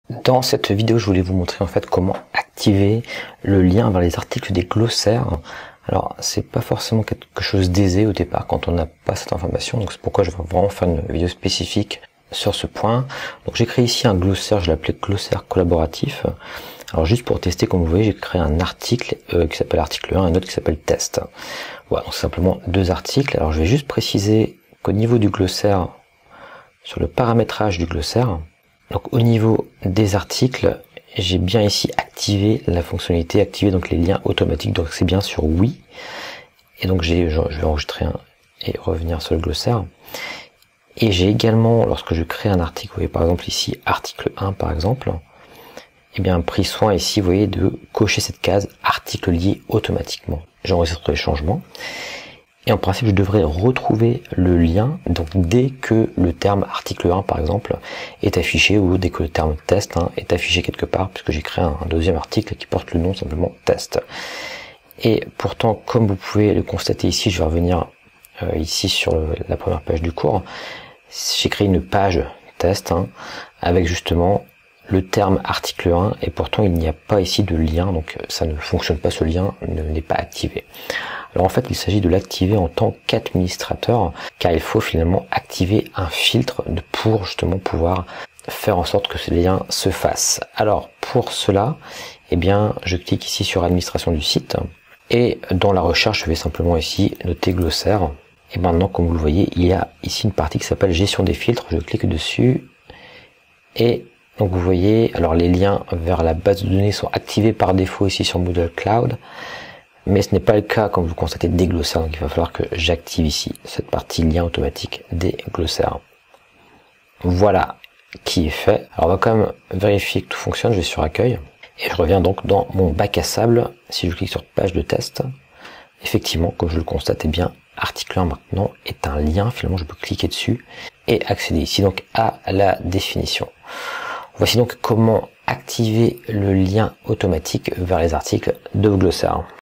Dans cette vidéo, je voulais vous montrer en fait comment activer le lien vers les articles des glossaires. Alors, c'est pas forcément quelque chose d'aisé au départ quand on n'a pas cette information, donc c'est pourquoi je vais vraiment faire une vidéo spécifique sur ce point. Donc j'ai créé ici un glossaire, je l'ai appelé glossaire collaboratif. Alors juste pour tester, comme vous voyez, j'ai créé un article qui s'appelle article 1 et un autre qui s'appelle test. Voilà, donc c'est simplement deux articles. Alors je vais juste préciser qu'au niveau du glossaire, sur le paramétrage du glossaire, donc au niveau des articles, j'ai bien ici activé la fonctionnalité, activer donc les liens automatiques, donc c'est bien sur oui. Et donc je vais enregistrer et revenir sur le glossaire. Et j'ai également, lorsque je crée un article, vous voyez par exemple ici, article 1 par exemple, et bien pris soin ici, vous voyez, de cocher cette case article lié automatiquement. J'enregistre les changements. Et en principe, je devrais retrouver le lien donc dès que le terme article 1 par exemple est affiché, ou dès que le terme test est affiché quelque part, puisque j'ai créé un deuxième article qui porte le nom simplement test. Et pourtant, comme vous pouvez le constater ici, je vais revenir ici sur la première page du cours, j'ai créé une page test avec justement le terme article 1, et pourtant il n'y a pas ici de lien, donc ça ne fonctionne pas, ce lien n'est pas activé. Alors en fait, il s'agit de l'activer en tant qu'administrateur, car il faut finalement activer un filtre pour justement pouvoir faire en sorte que ce lien se fasse. Alors pour cela, eh bien, je clique ici sur administration du site, et dans la recherche, je vais simplement ici noter glossaire. Et maintenant, comme vous le voyez, il y a ici une partie qui s'appelle gestion des filtres. Je clique dessus, et donc vous voyez, alors les liens vers la base de données sont activés par défaut ici sur Moodle Cloud. Mais ce n'est pas le cas, comme vous constatez, des glossaires, donc il va falloir que j'active ici cette partie lien automatique des glossaires. Voilà qui est fait. Alors on va quand même vérifier que tout fonctionne. Je vais sur accueil et je reviens donc dans mon bac à sable. Si je clique sur page de test, effectivement, comme je le constate, eh bien article 1 maintenant est un lien. Finalement, je peux cliquer dessus et accéder ici donc à la définition. Voici donc comment activer le lien automatique vers les articles de glossaire.